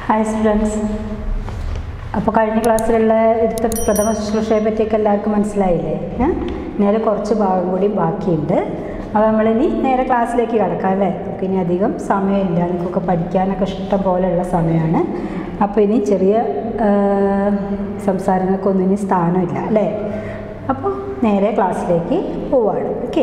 Hi students. അപ്പോൾ കഴിഞ്ഞ ക്ലാസ്സിലുള്ള എടുത്ത പ്രഥമ ശുശ്രൂഷയെ പറ്റിയൊക്കെ എല്ലാവർക്കും മനസ്സിലായില്ലേ? നേരെ കുറച്ച് ഭാഗം കൂടി ബാക്കിയുണ്ട്. അപ്പോൾ നമ്മളിനി നേരെ ക്ലാസ്സിലേക്ക് കിടക്കാം അല്ലേ? നമുക്ക് ഇനി അധികം സമയമില്ല, നിങ്ങൾക്കൊക്കെ പഠിക്കാനൊക്കെ ഇഷ്ടം പോലെയുള്ള സമയമാണ്. അപ്പോൾ ഇനി ചെറിയ സംസാരങ്ങൾക്കൊന്നും ഇനി സ്ഥാനമില്ല അല്ലേ? അപ്പോൾ നേരെ ക്ലാസ്സിലേക്ക് പോവാണ്. ഓക്കെ.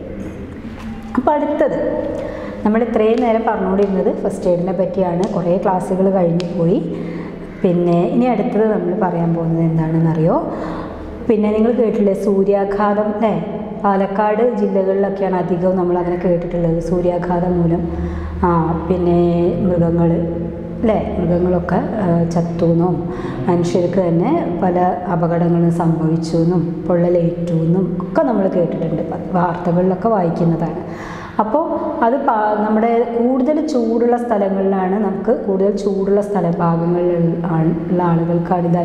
അപ്പോൾ അടുത്തത് നമ്മൾ ഇത്രയും നേരം പറഞ്ഞുകൊണ്ടിരുന്നത് ഫസ്റ്റ് എയ്ഡിനെ പറ്റിയാണ്. കുറേ ക്ലാസ്സുകൾ കഴിഞ്ഞു പോയി. പിന്നെ ഇനി അടുത്തത് നമ്മൾ പറയാൻ പോകുന്നത് എന്താണെന്നറിയോ? പിന്നെ നിങ്ങൾ കേട്ടില്ലേ സൂര്യാഘാതം അല്ലേ? പാലക്കാട് ജില്ലകളിലൊക്കെയാണ് അധികവും നമ്മളങ്ങനെ കേട്ടിട്ടുള്ളത്. സൂര്യാഘാതം മൂലം പിന്നെ മൃഗങ്ങൾ അല്ലേ, മൃഗങ്ങളൊക്കെ ചത്തുവെന്നും മനുഷ്യർക്ക് തന്നെ പല അപകടങ്ങളും സംഭവിച്ചു എന്നും പൊള്ളലേറ്റു എന്നും ഒക്കെ നമ്മൾ കേട്ടിട്ടുണ്ട്, വാർത്തകളിലൊക്കെ വായിക്കുന്നതാണ്. അപ്പോൾ അത് നമ്മുടെ കൂടുതൽ ചൂടുള്ള സ്ഥലങ്ങളിലാണ്, നമുക്ക് കൂടുതൽ ചൂടുള്ള ഭാഗങ്ങളിലുള്ള ആളുകൾക്കാണ് ഇത്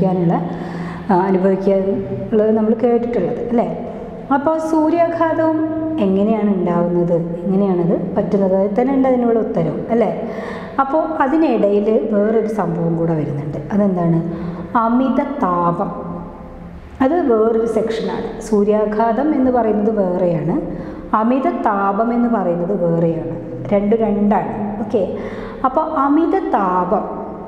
അനുഭവിക്കാനുള്ളത് നമ്മൾ കേട്ടിട്ടുള്ളത് അല്ലേ? അപ്പോൾ സൂര്യാഘാതവും എങ്ങനെയാണ് ഉണ്ടാവുന്നത്, എങ്ങനെയാണത് പറ്റുന്നത്, അതിൽ തന്നെ ഉണ്ട് അതിനുള്ള ഉത്തരവും അല്ലേ? അപ്പോൾ അതിനിടയിൽ വേറൊരു സംഭവം കൂടെ വരുന്നുണ്ട്. അതെന്താണ്? അമിത താപം. അത് വേറൊരു സെക്ഷനാണ്. സൂര്യാഘാതം എന്ന് പറയുന്നത് വേറെയാണ്, അമിത താപം എന്ന് പറയുന്നത് വേറെയാണ്. രണ്ടാണ്. ഓക്കെ. അപ്പോൾ അമിത താപം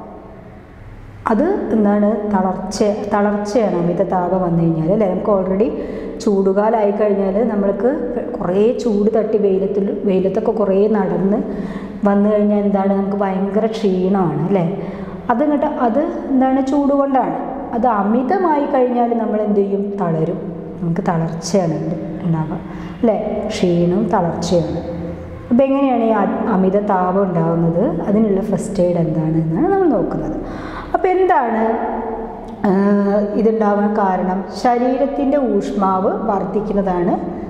അത് എന്താണ്? തളർച്ചയാണ് അമിത താപം വന്നു കഴിഞ്ഞാൽ അല്ലേ? നമുക്ക് ഓൾറെഡി ചൂടുകാലമായി കഴിഞ്ഞാൽ നമ്മൾക്ക് കുറേ ചൂട് തട്ടി വെയിലത്തൊക്കെ കുറേ നടന്ന് വന്നു കഴിഞ്ഞാൽ എന്താണ്? നമുക്ക് ഭയങ്കര ക്ഷീണമാണ് അല്ലേ? അത് എന്താണ്? ചൂട് കൊണ്ടാണ്. അത് അമിതമായി കഴിഞ്ഞാൽ നമ്മൾ എന്ത് ചെയ്യും? തളരും. നമുക്ക് തളർച്ചയാണ് ഉണ്ടാവുക അല്ലേ? ക്ഷീണവും തളർച്ചയാണ്. അപ്പോൾ എങ്ങനെയാണ് ഈ അമിത താപം ഉണ്ടാകുന്നത്? അതിനുള്ള ഫസ്റ്റ് എയ്ഡ് എന്താണെന്നാണ് നമ്മൾ നോക്കുന്നത്. അപ്പോൾ എന്താണ് ഇതുണ്ടാവാൻ കാരണം? ശരീരത്തിൻ്റെ ഊഷ്മാവ് വർദ്ധിക്കുന്നതാണ്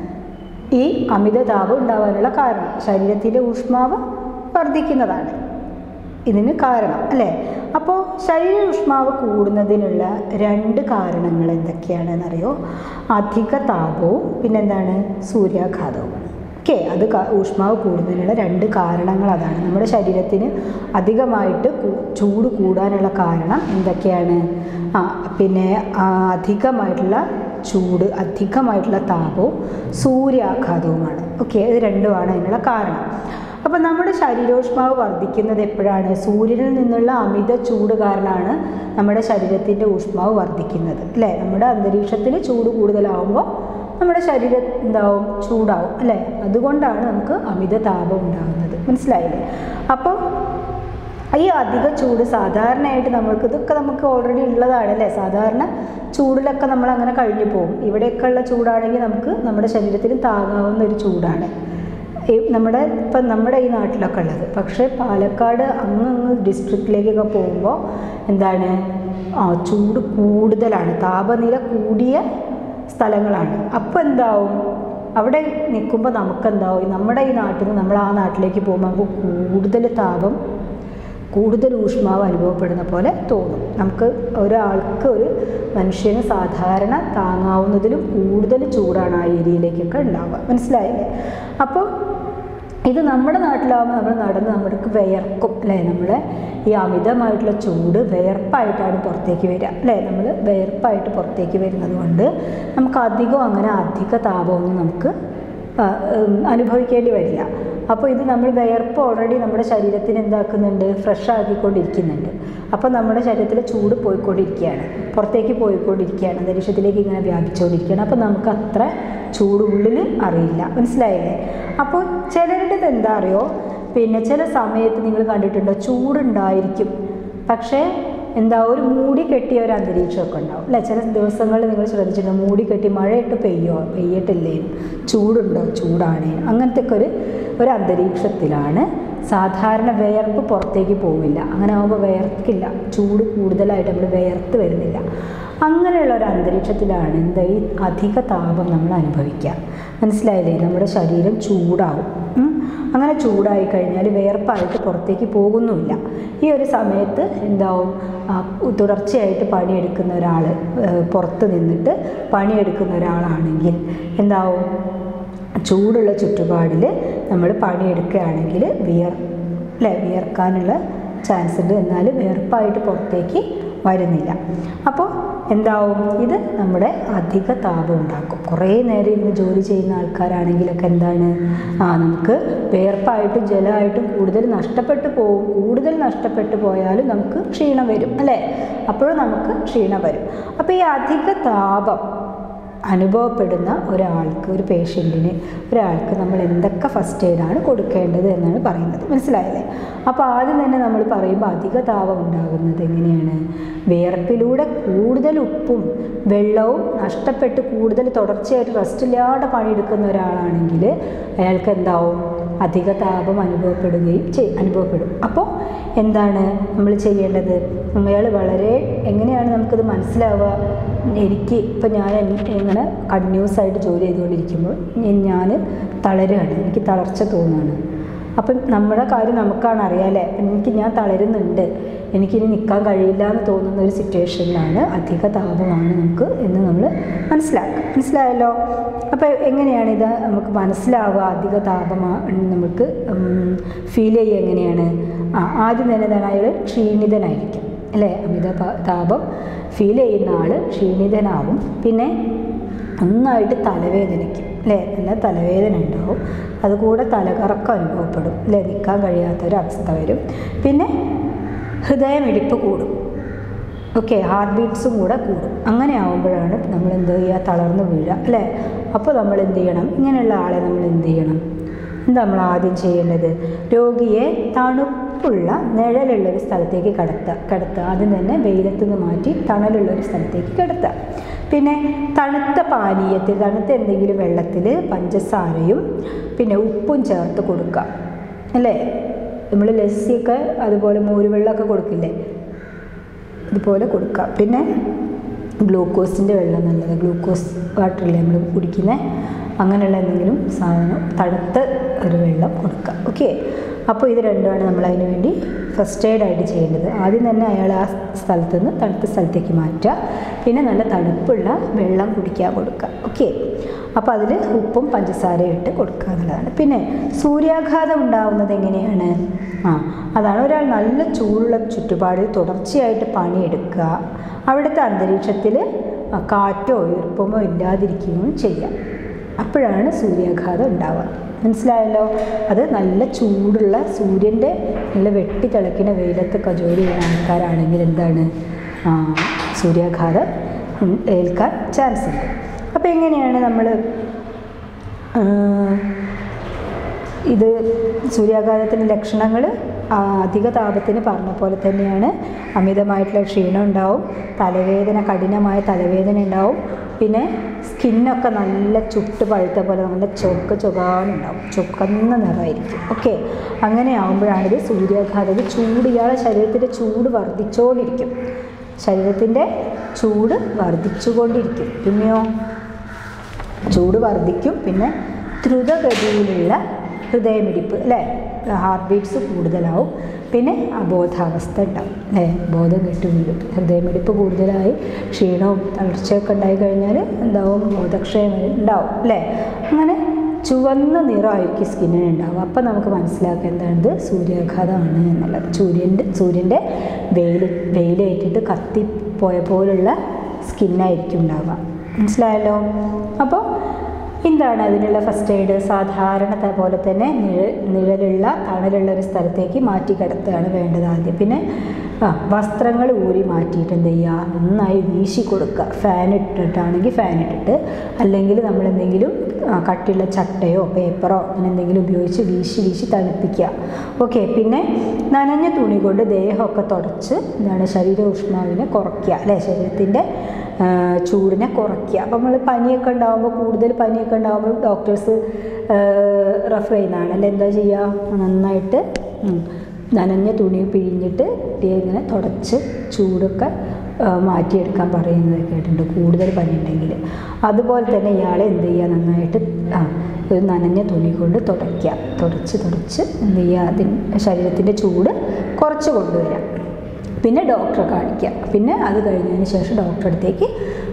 ഈ അമിത താപം ഉണ്ടാവാനുള്ള കാരണം. ശരീരത്തിൻ്റെ ഊഷ്മാവ് വർദ്ധിക്കുന്നതാണ് ഇതിന് കാരണം അല്ലേ? അപ്പോൾ ശരീര ഊഷ്മാവ് കൂടുന്നതിനുള്ള രണ്ട് കാരണങ്ങൾ എന്തൊക്കെയാണെന്നറിയോ? അധിക താപവും പിന്നെന്താണ്? സൂര്യാഘാതവും. ഓക്കെ. അത് ഊഷ്മാവ് കൂടുന്നതിനുള്ള രണ്ട് കാരണങ്ങൾ അതാണ്. നമ്മുടെ ശരീരത്തിന് അധികമായിട്ട് ചൂട് കൂടാനുള്ള കാരണം എന്തൊക്കെയാണ്? പിന്നെ അധികമായിട്ടുള്ള ചൂട്, അധികമായിട്ടുള്ള താപവും സൂര്യാഘാതവുമാണ്. ഓക്കെ. ഇത് രണ്ടുമാണ് അതിനുള്ള കാരണം. അപ്പോൾ നമ്മുടെ ശരീരോഷ്മാവ് വർദ്ധിക്കുന്നത് എപ്പോഴാണ്? സൂര്യനിൽ നിന്നുള്ള അമിത ചൂട് കാരണമാണ് നമ്മുടെ ശരീരത്തിൻ്റെ ഊഷ്മാവ് വർദ്ധിക്കുന്നത് അല്ലേ? നമ്മുടെ അന്തരീക്ഷത്തിൽ ചൂട് കൂടുതലാവുമ്പോൾ നമ്മുടെ ശരീരം എന്താവും? ചൂടാവും അല്ലേ? അതുകൊണ്ടാണ് നമുക്ക് അമിത താപം ഉണ്ടാകുന്നത്. മനസ്സിലായില്ലേ? അപ്പോൾ ഈ അധിക ചൂട് സാധാരണയായിട്ട് ഇതൊക്കെ നമുക്ക് ഓൾറെഡി ഉള്ളതാണ് അല്ലേ? സാധാരണ ചൂടിലൊക്കെ നമ്മൾ അങ്ങനെ കഴിഞ്ഞു പോകും. ഇവിടെയൊക്കെ ഉള്ള ചൂടാണെങ്കിൽ നമുക്ക് നമ്മുടെ ശരീരത്തിന് താങ്ങാവുന്ന ഒരു ചൂടാണ് നമ്മുടെ ഈ നാട്ടിലൊക്കെ ഉള്ളത്. പക്ഷേ പാലക്കാട് അങ്ങ് ഡിസ്ട്രിക്റ്റിലേക്കൊക്കെ പോകുമ്പോൾ എന്താണ്? ചൂട് കൂടുതലാണ്, താപനില കൂടിയ സ്ഥലങ്ങളാണ്. അപ്പോൾ എന്താവും? അവിടെ നിൽക്കുമ്പോൾ നമുക്കെന്താവും? നമ്മുടെ ഈ നാട്ടിൽ നിന്ന് നമ്മൾ ആ നാട്ടിലേക്ക് പോകുമ്പോൾ നമുക്ക് കൂടുതൽ ഊഷ്മാവ് അനുഭവപ്പെടുന്ന പോലെ തോന്നും. നമുക്ക് ഒരു മനുഷ്യന് സാധാരണ താങ്ങാവുന്നതിലും കൂടുതൽ ചൂടാണ് ആ ഏരിയയിലേക്കൊക്കെ ഉണ്ടാവുക. മനസ്സിലായില്ലേ? അപ്പോൾ ഇത് നമ്മുടെ നാട്ടിലാവുമ്പോൾ നമ്മൾ നമ്മൾക്ക് വിയർക്കും അല്ലേ? നമ്മളെ ഈ അമിതമായിട്ടുള്ള ചൂട് വിയർപ്പായിട്ടാണ് പുറത്തേക്ക് വരിക അല്ലേ? നമ്മൾ വിയർപ്പായിട്ട് പുറത്തേക്ക് വരുന്നത് കൊണ്ട് നമുക്ക് അധിക താപമൊന്നും നമുക്ക് അനുഭവിക്കേണ്ടി വരില്ല. അപ്പോൾ ഇത് നമ്മൾ വിയർപ്പ് ഓൾറെഡി നമ്മുടെ ശരീരത്തിന് എന്താക്കുന്നുണ്ട്? ഫ്രഷ് ആക്കിക്കൊണ്ടിരിക്കുന്നുണ്ട്. അപ്പോൾ നമ്മുടെ ശരീരത്തിലെ ചൂട് പുറത്തേക്ക് പോയിക്കൊണ്ടിരിക്കുകയാണ്, അന്തരീക്ഷത്തിലേക്ക് ഇങ്ങനെ വ്യാപിച്ചുകൊണ്ടിരിക്കുകയാണ്. അപ്പോൾ നമുക്ക് അത്ര ചൂട് ഉള്ളിൽ അറിയില്ല. മനസ്സിലായില്ലേ? അപ്പോൾ ചിലരുടെ എന്താ അറിയോ? പിന്നെ ചില സമയത്ത് നിങ്ങൾ കണ്ടിട്ടുണ്ടോ? ചൂടുണ്ടായിരിക്കും, പക്ഷേ ഒരു മൂടി കെട്ടിയ ഒരു അന്തരീക്ഷമൊക്കെ ഉണ്ടാവും അല്ലേ? ചില ദിവസങ്ങളിൽ നിങ്ങൾ ശ്രദ്ധിച്ചിട്ടുണ്ടോ? മൂടി കെട്ടി മഴയിട്ട് പെയ്യട്ടില്ലേനും ചൂടുണ്ടോ? ചൂടാണേനും അങ്ങനത്തെ ഒരു അന്തരീക്ഷത്തിലാണ് സാധാരണ വിയർപ്പ് പുറത്തേക്ക് പോവില്ല. അങ്ങനെ ആകുമ്പോൾ വിയർക്കില്ല, ചൂട് കൂടുതലായിട്ട് നമ്മൾ വിയർത്ത് വരുന്നില്ല. അങ്ങനെയുള്ള ഒരു അന്തരീക്ഷത്തിലാണ് ഈ അധിക താപം നമ്മൾ അനുഭവിക്കുക. മനസ്സിലായില്ലേ? നമ്മുടെ ശരീരം ചൂടാവും. അങ്ങനെ ചൂടായി കഴിഞ്ഞാൽ വിയർപ്പായിട്ട് പുറത്തേക്ക് പോകുന്നുമില്ല. ഈ ഒരു സമയത്ത് എന്താവും? തുടർച്ചയായിട്ട് പണിയെടുക്കുന്ന ഒരാൾ, പുറത്ത് നിന്നിട്ട് പണിയെടുക്കുന്ന ഒരാളാണെങ്കിൽ എന്താവും? ചൂടുള്ള ചുറ്റുപാടിൽ നമ്മൾ പണിയെടുക്കുകയാണെങ്കിൽ വിയർക്കാനുള്ള ചാൻസ് ഉണ്ട്, എന്നാൽ വിയർപ്പായിട്ട് പുറത്തേക്ക് വരുന്നില്ല. അപ്പോൾ എന്താവും, ഇത് നമ്മുടെ അധിക താപം ഉണ്ടാക്കും. കുറേ നേരം ഇരുന്ന് ജോലി ചെയ്യുന്ന ആൾക്കാരാണെങ്കിലൊക്കെ എന്താണ്, നമുക്ക് വിയർപ്പായിട്ടും ജലമായിട്ടും കൂടുതൽ നഷ്ടപ്പെട്ടു പോകും. കൂടുതൽ നഷ്ടപ്പെട്ടു പോയാലും നമുക്ക് ക്ഷീണം വരും അല്ലേ, അപ്പോഴും നമുക്ക് ക്ഷീണം വരും. അപ്പോൾ ഈ അധിക താപം അനുഭവപ്പെടുന്ന ഒരാൾക്ക്, ഒരു പേഷ്യൻറ്റിന്, ഒരാൾക്ക് നമ്മൾ എന്തൊക്കെ ഫസ്റ്റ് എയ്ഡാണ് കൊടുക്കേണ്ടത് എന്നാണ് പറയുന്നത്. മനസ്സിലായല്ലേ? അപ്പോൾ ആദ്യം തന്നെ നമ്മൾ പറയുമ്പോൾ അധിക താപം ഉണ്ടാകുന്നത് എങ്ങനെയാണ്, വിയർപ്പിലൂടെ കൂടുതൽ ഉപ്പും വെള്ളവും നഷ്ടപ്പെട്ട് കൂടുതൽ തുടർച്ചയായിട്ട് റെസ്റ്റ് ഇല്ലാതെ പണിയെടുക്കുന്ന ഒരാളാണെങ്കിൽ അയാൾക്ക് എന്താവും, അധിക താപം അനുഭവപ്പെടും. അപ്പോൾ എന്താണ് നമ്മൾ ചെയ്യേണ്ടത്, അയാൾ വളരെ എങ്ങനെയാണ് നമുക്കിത് മനസ്സിലാവുക, എനിക്ക് ഇപ്പം ഞാൻ ഇങ്ങനെ കണ്ടിന്യൂസ് ആയിട്ട് ജോലി ചെയ്തുകൊണ്ടിരിക്കുമ്പോൾ ഞാൻ തളരുകയാണ്, എനിക്ക് തളർച്ച തോന്നുകയാണ്. അപ്പം നമ്മുടെ കാര്യം നമുക്കാണ് അറിയാമല്ലേ, ഞാൻ തളരുന്നുണ്ട്, എനിക്കിനി നിൽക്കാൻ കഴിയില്ല എന്ന് തോന്നുന്ന ഒരു സിറ്റുവേഷനിലാണ് അധിക താപമാണ് നമുക്ക് എന്ന് നമ്മൾ മനസ്സിലായല്ലോ. അപ്പോൾ എങ്ങനെയാണ് ഇത് നമുക്ക് മനസ്സിലാവുക, അധിക താപമാണ് നമുക്ക് ഫീൽ ചെയ്യുക എങ്ങനെയാണ്? ആദ്യം തന്നെ എന്താണ്, അയാൾ ക്ഷീണിതനായിരിക്കും അല്ലേ, അമിത താപം ഫീൽ ചെയ്യുന്ന ആൾ ക്ഷീണിതനാവും. പിന്നെ നന്നായിട്ട് തലവേദനയ്ക്കും അല്ലേ, നല്ല തലവേദന ഉണ്ടാവും. അതുകൂടെ തലകറക്കം അനുഭവപ്പെടും അല്ലേ, നിൽക്കാൻ കഴിയാത്തൊരവസ്ഥ വരും. പിന്നെ ഹൃദയമിടിപ്പ് കൂടും, ഓക്കെ, ഹാർട്ട് ബീറ്റ്സും കൂടെ കൂടും. അങ്ങനെ ആകുമ്പോഴാണ് നമ്മൾ എന്ത് ചെയ്യുക, തളർന്ന് വീഴുക അല്ലേ. അപ്പോൾ നമ്മൾ എന്ത് ചെയ്യണം, ഇങ്ങനെയുള്ള ആളെ നമ്മൾ എന്ത് ചെയ്യണം, എന്താ നമ്മൾ ആദ്യം ചെയ്യേണ്ടത്, രോഗിയെ തണുപ്പുള്ള നിഴലുള്ളൊരു സ്ഥലത്തേക്ക് കിടത്തുക. ആദ്യം തന്നെ വെയിലത്ത് നിന്ന് മാറ്റി തണലുള്ളൊരു സ്ഥലത്തേക്ക് കിടത്തുക. പിന്നെ തണുത്ത പാനീയത്തിൽ, തണുത്ത എന്തെങ്കിലും വെള്ളത്തിൽ പഞ്ചസാരയും പിന്നെ ഉപ്പും ചേർത്ത് കൊടുക്കുക അല്ലേ. നമ്മൾ ലസ്സിയൊക്കെ അതുപോലെ മോരുവെള്ളമൊക്കെ കൊടുക്കില്ലേ, ഇതുപോലെ കൊടുക്കുക. പിന്നെ ഗ്ലൂക്കോസിൻ്റെ വെള്ളം നല്ലത്, ഗ്ലൂക്കോസ് വാട്ടറില്ലേ നമ്മൾ കുടിക്കുന്നത്, അങ്ങനെയുള്ള എന്തെങ്കിലും സാധനം തണുത്ത ഒരു വെള്ളം കൊടുക്കുക. ഓക്കെ, അപ്പോൾ ഇത് രണ്ടുമാണ് നമ്മൾ അതിന് വേണ്ടി ഫസ്റ്റ് എയ്ഡായിട്ട് ചെയ്യേണ്ടത്. ആദ്യം തന്നെ അയാൾ ആ സ്ഥലത്ത് നിന്ന് തണുത്ത സ്ഥലത്തേക്ക് മാറ്റുക, പിന്നെ നല്ല തണുപ്പുള്ള വെള്ളം കുടിക്കാൻ കൊടുക്കുക. ഓക്കെ, അപ്പോൾ അതിൽ ഉപ്പും പഞ്ചസാരയും ഇട്ട് കൊടുക്കുക എന്നുള്ളതാണ്. പിന്നെ സൂര്യാഘാതം ഉണ്ടാകുന്നത് എങ്ങനെയാണ്, അതാണ് ഒരാൾ നല്ല ചൂടുള്ള ചുറ്റുപാടിൽ തുടർച്ചയായിട്ട് പണിയെടുക്കുക, അവിടുത്തെ അന്തരീക്ഷത്തിൽ കാറ്റോ ഈർപ്പമോ ഇല്ലാതിരിക്കുകയും ചെയ്യാം. അപ്പോഴാണ് സൂര്യാഘാതം ഉണ്ടാവുക. മനസ്സിലായല്ലോ? അത് നല്ല ചൂടുള്ള സൂര്യൻ്റെ നല്ല വെട്ടി തിളയ്ക്കുന്ന വെയിലത്തൊക്കെ ജോലി ചെയ്യുന്ന ആൾക്കാരാണെങ്കിൽ എന്താണ്, സൂര്യാഘാതം ഏൽക്കാൻ ചാൻസ് ഉണ്ട്. അപ്പോൾ എങ്ങനെയാണ് നമ്മൾ ഇത് സൂര്യാഘാതത്തിൻ്റെ ലക്ഷണങ്ങൾ? അധിക താപത്തിന് പറഞ്ഞ പോലെ തന്നെയാണ്, അമിതമായിട്ടുള്ള ക്ഷീണം ഉണ്ടാവും, തലവേദന, കഠിനമായ തലവേദന ഉണ്ടാവും, പിന്നെ സ്കിന്നൊക്കെ നല്ല ചുട്ട് പഴുത്ത പോലെ നല്ല ചൊകാനുണ്ടാവും, ചുവന്ന നിറമായിരിക്കും. ഓക്കെ, അങ്ങനെ ആകുമ്പോഴാണിത് സൂര്യാഘാതം. ചൂട്, ഇയാളുടെ ശരീരത്തിൻ്റെ ചൂട് വർദ്ധിച്ചുകൊണ്ടിരിക്കും, ശരീരത്തിൻ്റെ ചൂട് വർദ്ധിച്ചുകൊണ്ടിരിക്കും. പിന്നെയോ ചൂട് വർദ്ധിക്കും, പിന്നെ ദ്രുതഗതിയിലുള്ള ഹൃദയമിടിപ്പ് അല്ലേ, ഹാർട്ട് ബീറ്റ്സ് കൂടുതലാവും, പിന്നെ അബോധാവസ്ഥ ഉണ്ടാവും അല്ലേ, ബോധം കെട്ടു വീഴും. ഹൃദയമിടിപ്പ് കൂടുതലായി ക്ഷീണവും തളർച്ചയൊക്കെ ഉണ്ടായി കഴിഞ്ഞാൽ എന്താവും, ബോധക്ഷയം ഉണ്ടാവും അല്ലേ. അങ്ങനെ ചുവന്ന നിറമായിരിക്കും സ്കിന്നിന് ഉണ്ടാവും. അപ്പം നമുക്ക് മനസ്സിലാക്കുക എന്താണിത്, സൂര്യാഘാതമാണ് എന്നുള്ളത്. സൂര്യൻ്റെ വെയിലേറ്റിട്ട് കത്തിപ്പോയ പോലുള്ള സ്കിന്നായിരിക്കും ഉണ്ടാവുക. മനസ്സിലായല്ലോ? അപ്പോൾ എന്താണ് അതിനുള്ള ഫസ്റ്റ് എയ്ഡ്? സാധാരണത്തെ പോലെ തന്നെ നിഴലുള്ള തണലുള്ള ഒരു സ്ഥലത്തേക്ക് മാറ്റി കിടത്തുകയാണ് വേണ്ടത് ആദ്യം. പിന്നെ വസ്ത്രങ്ങൾ ഊരി മാറ്റിയിട്ട് എന്ത് ചെയ്യുക, നന്നായി വീശി കൊടുക്കുക. ഫാൻ ഇട്ടിട്ടാണെങ്കിൽ ഫാൻ ഇട്ടിട്ട്, അല്ലെങ്കിൽ നമ്മളെന്തെങ്കിലും കട്ടിയുള്ള ചട്ടയോ പേപ്പറോ അങ്ങനെ എന്തെങ്കിലും ഉപയോഗിച്ച് വീശി തണുപ്പിക്കുക. ഓക്കെ, പിന്നെ നനഞ്ഞ തുണി കൊണ്ട് ദേഹമൊക്കെ തുടച്ച് എന്താണ് ശരീര ഊഷ്മാവിനെ കുറയ്ക്കുക അല്ലേ, ശരീരത്തിൻ്റെ ചൂടിനെ കുറയ്ക്കുക. അപ്പം നമ്മൾ പനിയൊക്കെ ഉണ്ടാകുമ്പോൾ, കൂടുതൽ പനിയൊക്കെ ഉണ്ടാകുമ്പോൾ ഡോക്ടേഴ്സ് റെഫർ ചെയ്യുന്നതാണ് അല്ലേ, എന്താ ചെയ്യുക, നന്നായിട്ട് നനഞ്ഞ തുണി പിഴിഞ്ഞിട്ട് ഇങ്ങനെ തുടച്ച് ചൂടൊക്കെ മാറ്റിയെടുക്കാൻ പറയുന്നത് കേട്ടിട്ടുണ്ട്, കൂടുതൽ പനി ഉണ്ടെങ്കിൽ. അതുപോലെ തന്നെ ഇയാളെ എന്ത് ചെയ്യുക, നന്നായിട്ട് ഒരു നനഞ്ഞ തുണി കൊണ്ട് തുടച്ച് എന്ത് ചെയ്യുക, ശരീരത്തിൻ്റെ ചൂട് കുറച്ച് കൊണ്ടുവരാം. പിന്നെ ഡോക്ടറെ കാണിക്കുക. പിന്നെ അത് കഴിഞ്ഞതിന് ശേഷം ഡോക്ടറെ അടുത്തേക്ക്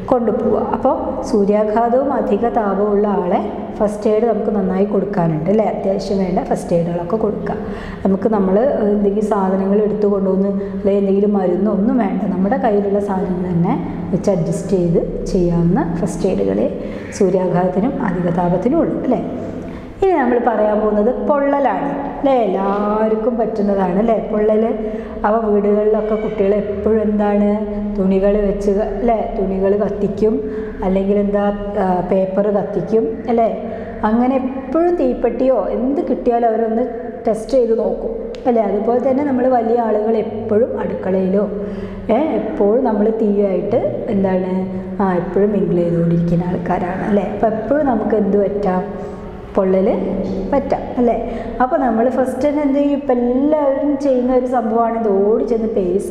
കൊണ്ടുപോവുക. അപ്പോൾ സൂര്യാഘാതവും അധിക താപമുള്ള ആളെ ഫസ്റ്റ് എയ്ഡ് നമുക്ക് നന്നായി കൊടുക്കാനുണ്ട് അല്ലേ. അത്യാവശ്യം വേണ്ട ഫസ്റ്റ് എയ്ഡുകളൊക്കെ കൊടുക്കുക. നമുക്ക് നമ്മൾ എന്തെങ്കിലും സാധനങ്ങൾ എടുത്തു കൊണ്ടുവന്ന് അല്ലെങ്കിൽ എന്തെങ്കിലും മരുന്നൊന്നും വേണ്ട, നമ്മുടെ കയ്യിലുള്ള സാധനങ്ങൾ തന്നെ വെച്ച് അഡ്ജസ്റ്റ് ചെയ്ത് ചെയ്യാവുന്ന ഫസ്റ്റ് എയ്ഡുകളെ സൂര്യാഘാതത്തിനും അധിക താപത്തിനും ഉള്ളൂ അല്ലേ. ഇനി നമ്മൾ പറയാൻ പോകുന്നത് പൊള്ളലാണ് അല്ലേ. എല്ലാവർക്കും പറ്റുന്നതാണ് അല്ലേ പൊള്ളൽ. അവ വീടുകളിലൊക്കെ കുട്ടികൾ എപ്പോഴും എന്താണ് തുണികൾ വെച്ച് അല്ലേ, തുണികൾ കത്തിക്കും, അല്ലെങ്കിൽ എന്താ പേപ്പർ കത്തിക്കും അല്ലേ. അങ്ങനെ എപ്പോഴും തീപ്പെട്ടിയോ എന്ത് കിട്ടിയാലും അവരൊന്ന് ടെസ്റ്റ് ചെയ്ത് നോക്കും അല്ലേ. അതുപോലെ തന്നെ നമ്മൾ വലിയ ആളുകൾ എപ്പോഴും അടുക്കളയിലോ എപ്പോഴും നമ്മൾ തീയായിട്ട് എന്താണ് എപ്പോഴും മിങ്കിൾ ചെയ്തുകൊണ്ടിരിക്കുന്ന ആൾക്കാരാണ് അല്ലേ. അപ്പോൾ എപ്പോഴും നമുക്ക് എന്ത് പറ്റാം, പൊള്ളൽ പറ്റാം അല്ലേ. അപ്പോൾ നമ്മൾ ഫസ്റ്റ് തന്നെ എന്ത് ചെയ്യും, ഇപ്പം എല്ലാവരും ചെയ്യുന്ന ഒരു സംഭവമാണ് ഇത് ഓടി ചെന്ന്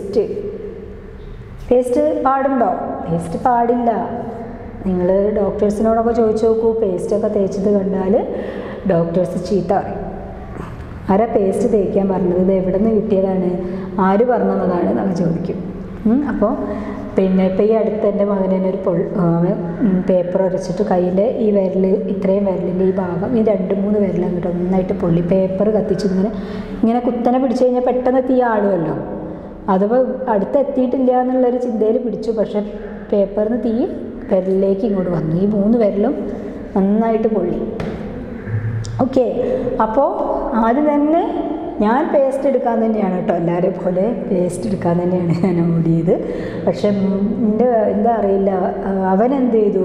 പേസ്റ്റ് പാടുണ്ടോ? പേസ്റ്റ് പാടില്ല. നിങ്ങൾ ഡോക്ടേഴ്സിനോടൊക്കെ ചോദിച്ചു നോക്കൂ, പേസ്റ്റൊക്കെ തേച്ചത് കണ്ടാൽ ഡോക്ടേഴ്സ് ചീത്ത പറയും. ആരാ പേസ്റ്റ് തേക്കാൻ പറഞ്ഞത്, ഇത് എവിടെ നിന്ന് കിട്ടിയതാണ്, ആര് പറഞ്ഞതാണ് എന്നൊക്കെ ചോദിക്കും. അപ്പോൾ പിന്നെ ഇപ്പോൾ ഈ അടുത്ത് എൻ്റെ മകനെ ഒരു പേപ്പർ ഉരച്ചിട്ട് കയ്യിൻ്റെ ഈ വിരൽ, ഇത്രയും വിരലിൻ്റെ ഈ ഭാഗം, ഈ 2-3 വിരൽ അങ്ങോട്ട് ഒന്നായിട്ട് പൊള്ളി. പേപ്പർ കത്തിച്ച് ഇങ്ങനെ കുത്തനെ പിടിച്ചു കഴിഞ്ഞാൽ പെട്ടെന്ന് തീ ആടുമല്ലോ. അഥവാ അടുത്തെത്തിയിട്ടില്ല എന്നുള്ളൊരു ചിന്തയിൽ പിടിച്ചു, പക്ഷേ പേപ്പറിന് തീ വിരലിലേക്ക് ഇങ്ങോട്ട് വന്നു. ഈ 3 വിരലും നന്നായിട്ട് പൊള്ളി. ഓക്കെ, അപ്പോൾ ആദ്യം തന്നെ ഞാൻ പേസ്റ്റ് എടുക്കാൻ തന്നെയാണ് കേട്ടോ, എല്ലാവരെയും പോലെ പേസ്റ്റ് എടുക്കാൻ തന്നെയാണ് ഞാൻ ഓടിയത്. പക്ഷെ എന്താ അറിയില്ല, അവനെന്ത് ചെയ്തു,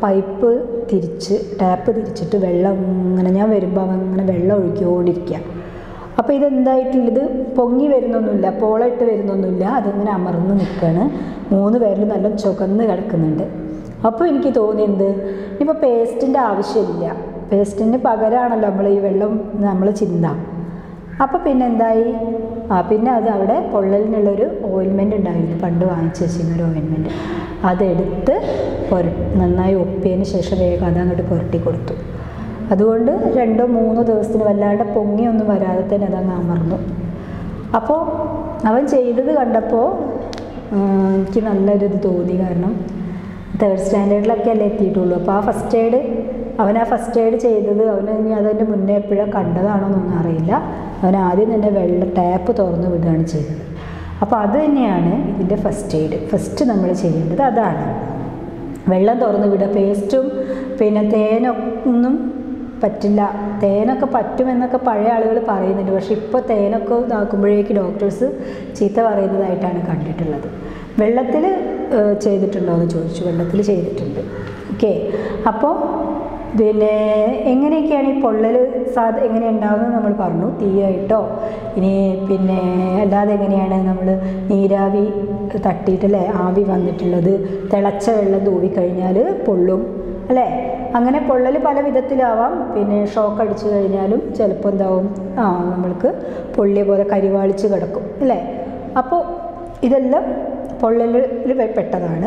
ടാപ്പ് തിരിച്ചിട്ട് വെള്ളം ഇങ്ങനെ ഞാൻ വരുമ്പോൾ അവൻ അങ്ങനെ വെള്ളം ഒഴുക്കിക്കൊണ്ടിരിക്കുക. അപ്പോൾ ഇതെന്തായിട്ടുള്ളത്, പൊങ്ങി വരുന്നൊന്നുമില്ല, പോളയിട്ട് വരുന്നൊന്നുമില്ല, അതിങ്ങനെ അമർന്ന് നിൽക്കുകയാണ്. 3 പേരിൽ നല്ല ചുവന്ന് കിടക്കുന്നുണ്ട്. അപ്പോൾ എനിക്ക് തോന്നിയത് ഇനിയിപ്പോൾ പേസ്റ്റിൻ്റെ ആവശ്യമില്ല, പേസ്റ്റിന് പകരമാണല്ലോ നമ്മൾ ഈ വെള്ളം നമ്മൾ ചിന്താം. അപ്പോൾ പിന്നെ എന്തായി, പിന്നെ അത് അവിടെ പൊള്ളലിനുള്ളൊരു ഓയിൻമെൻറ്റ് ഉണ്ടായിരുന്നു, പണ്ട് വാങ്ങിച്ച് വെച്ചിരുന്നൊരു ഓയിൻമെൻറ്റ്. അതെടുത്ത് നന്നായി ഒപ്പിയതിന് ശേഷം വേഗം അതങ്ങോട്ട് പുരട്ടി കൊടുത്തു. അതുകൊണ്ട് 2-3 ദിവസത്തിന് വല്ലാണ്ട് പൊങ്ങിയൊന്നും വരാതെ തന്നെ അതങ്ങ് അമർന്നു. അപ്പോൾ അവൻ ചെയ്തത് കണ്ടപ്പോൾ എനിക്ക് നല്ലൊരിത് തോന്നി. കാരണം 3rd സ്റ്റാൻഡേർഡിലൊക്കെ അല്ലേ എത്തിയിട്ടുള്ളൂ. അപ്പോൾ അവൻ ആ ഫസ്റ്റ് എയ്ഡ് ചെയ്തത് ഇനി അതിൻ്റെ മുന്നേ എപ്പോഴും കണ്ടതാണോ എന്നൊന്നും അറിയില്ല. അവൻ ആദ്യം തന്നെ ടാപ്പ് തുറന്ന് വിടുകയാണ് ചെയ്തത്. അപ്പോൾ അത് തന്നെയാണ് ഇതിൻ്റെ ഫസ്റ്റ് എയ്ഡ്. ഫസ്റ്റ് നമ്മൾ ചെയ്യേണ്ടത് അതാണ്, വെള്ളം തുറന്ന് വിടുക. പേസ്റ്റും പിന്നെ തേനൊന്നും പറ്റില്ല. തേനൊക്കെ പറ്റുമെന്നൊക്കെ പഴയ ആളുകൾ പറയുന്നുണ്ട്. പക്ഷേ ഇപ്പോൾ തേനൊക്കെ ഇതാക്കുമ്പോഴേക്ക് ഡോക്ടേഴ്സ് ചീത്ത പറയുന്നതായിട്ടാണ് കണ്ടിട്ടുള്ളത്. വെള്ളത്തിൽ ചെയ്തിട്ടുണ്ടോ എന്ന് ചോദിച്ചു. വെള്ളത്തിൽ ചെയ്തിട്ടുണ്ട്. ഓക്കെ, അപ്പോൾ പിന്നെ എങ്ങനെയൊക്കെയാണ് ഈ പൊള്ളൽ എങ്ങനെ ഉണ്ടാകുന്നത് നമ്മൾ പറഞ്ഞു, തീയായിട്ടോ ഇനി പിന്നെ അല്ലാതെ എങ്ങനെയാണ് നമ്മൾ നീരാവി തട്ടിയിട്ടല്ലേ ആവി വന്നിട്ടുള്ളത്, തിളച്ച വെള്ളം തൂവിക്കഴിഞ്ഞാൽ പൊള്ളും അല്ലേ. അങ്ങനെ പൊള്ളൽ പല വിധത്തിലാവാം. പിന്നെ ഷോക്ക് അടിച്ചു കഴിഞ്ഞാലും ചിലപ്പോൾ എന്താവും, നമ്മൾക്ക് പൊള്ളിയ പോലെ കരിവാളിച്ച് കിടക്കും അല്ലേ. അപ്പോൾ ഇതെല്ലാം പൊള്ളലിൽ പെട്ടതാണ്.